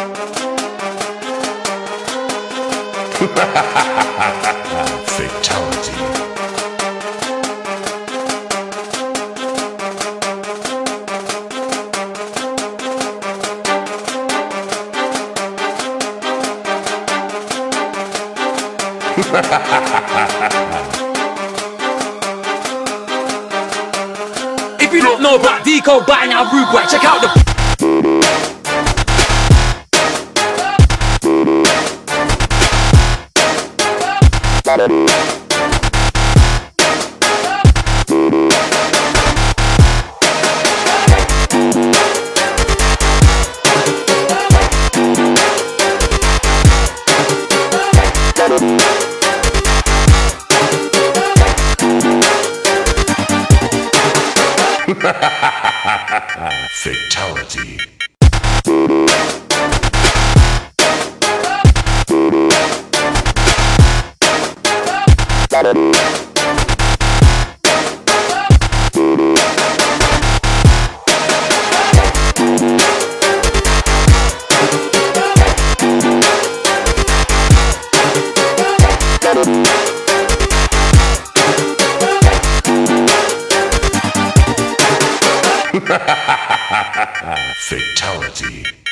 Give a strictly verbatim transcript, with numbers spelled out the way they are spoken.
Fatality. If you don't know about DEECO, by now rude boy, check out the Fatality. Fatality.